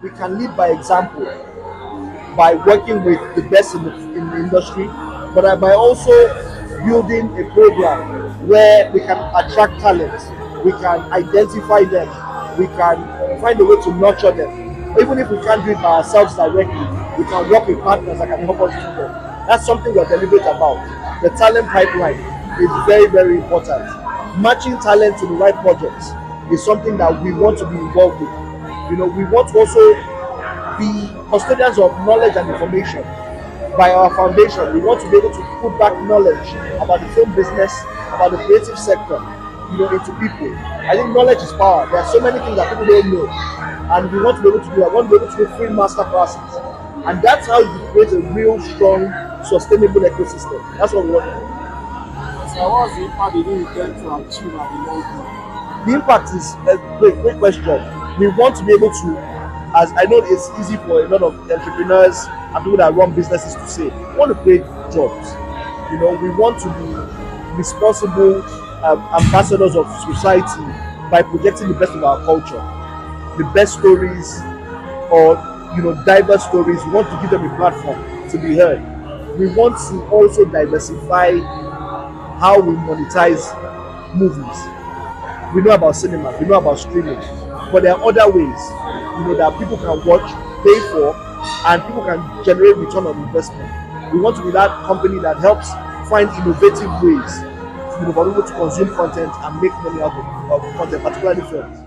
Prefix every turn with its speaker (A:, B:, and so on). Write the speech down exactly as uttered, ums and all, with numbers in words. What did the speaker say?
A: we can lead by example by working with the best in the, in the industry, but by also building a program where we can attract talents, we can identify them, we can find a way to nurture them. Even if we can't do it by ourselves directly, we can work with partners that can help us do that. That's something we're deliberate about. The talent pipeline is very, very important. Matching talent to the right projects is something that we want to be involved with. You know, we want to also be custodians of knowledge and information. By our foundation, we want to be able to put back knowledge about the film business, about the creative sector, you know, into people. I think knowledge is power. There are so many things that people don't know, and we want to be able to do that. We want to be able to do free master classes, and that's how you create a real strong, sustainable ecosystem. That's what we want to do.
B: So what's the impact you intend to achieve at the long run?
A: The impact is a great, great question. We want to be able to, as I know it's easy for a lot of entrepreneurs and people that run businesses to say, we want to create jobs. You know, we want to be responsible um, ambassadors of society by projecting the best of our culture, the best stories, or you know, diverse stories. We want to give them a platform to be heard. We want to also diversify how we monetize movies. We know about cinema, we know about streaming, but there are other ways, you know, that people can watch, pay for, and people can generate return on investment. We want to be that company that helps find innovative ways, you know, for people to consume content and make money out of, of content, particularly films.